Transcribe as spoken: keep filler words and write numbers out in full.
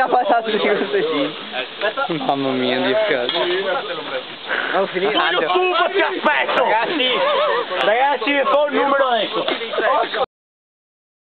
una patata di queste sì. Mamma mia, Dio cazzo. Non finire. Io subito ti aspetto! Ragazzi, Ragazzi, vi fa un numero adesso.